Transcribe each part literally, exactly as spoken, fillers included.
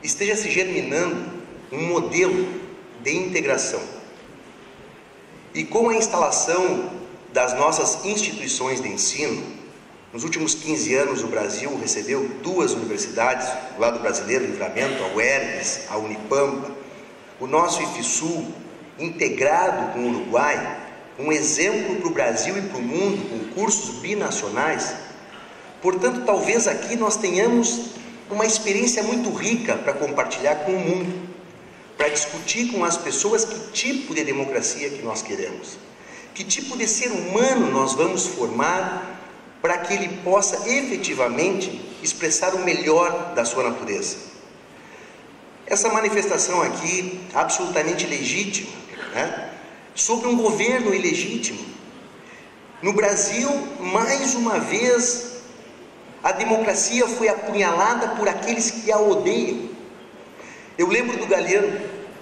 esteja se germinando um modelo de integração. E com a instalação das nossas instituições de ensino, nos últimos quinze anos o Brasil recebeu duas universidades, do lado brasileiro, Livramento, a U E R G S, a Unipampa, o nosso IFSU, integrado com o Uruguai, um exemplo para o Brasil e para o mundo, com cursos binacionais. Portanto, talvez aqui nós tenhamos uma experiência muito rica para compartilhar com o mundo, para discutir com as pessoas que tipo de democracia que nós queremos, que tipo de ser humano nós vamos formar para que ele possa efetivamente expressar o melhor da sua natureza. Essa manifestação aqui, absolutamente legítima, né, sobre um governo ilegítimo. No Brasil, mais uma vez, a democracia foi apunhalada por aqueles que a odeiam. Eu lembro do Galeano,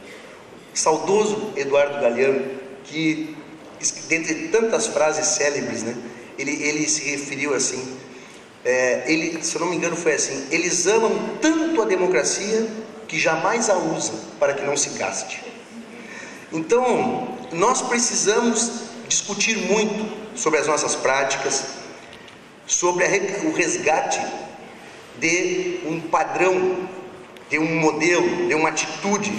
saudoso Eduardo Galeano, que, dentre tantas frases célebres, né, ele, ele se referiu assim, é, ele, se eu não me engano foi assim: eles amam tanto a democracia que jamais a usam para que não se gaste. Então, nós precisamos discutir muito sobre as nossas práticas, sobre a, o resgate de um padrão, de um modelo, de uma atitude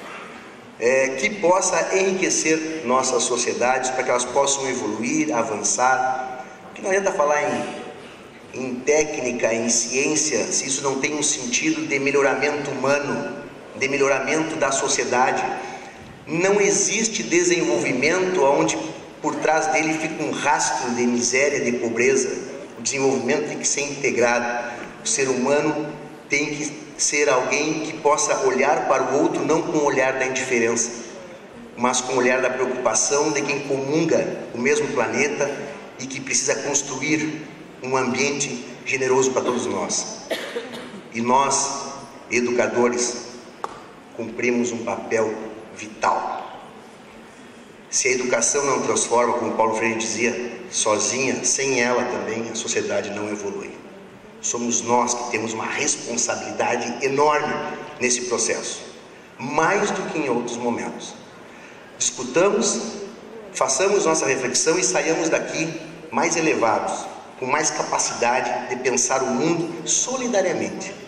é, que possa enriquecer nossas sociedades, para que elas possam evoluir, avançar. Porque não adianta falar em, em técnica, em ciência, se isso não tem um sentido de melhoramento humano, de melhoramento da sociedade. Não existe desenvolvimento onde por trás dele fica um rastro de miséria, de pobreza. O desenvolvimento tem que ser integrado. O ser humano tem que ser alguém que possa olhar para o outro não com o olhar da indiferença, mas com o olhar da preocupação de quem comunga o mesmo planeta e que precisa construir um ambiente generoso para todos nós. E nós, educadores, cumprimos um papel vital. Se a educação não transforma, como Paulo Freire dizia, sozinha, sem ela também a sociedade não evolui. Somos nós que temos uma responsabilidade enorme nesse processo, mais do que em outros momentos. Discutamos, façamos nossa reflexão e saiamos daqui mais elevados, com mais capacidade de pensar o mundo solidariamente.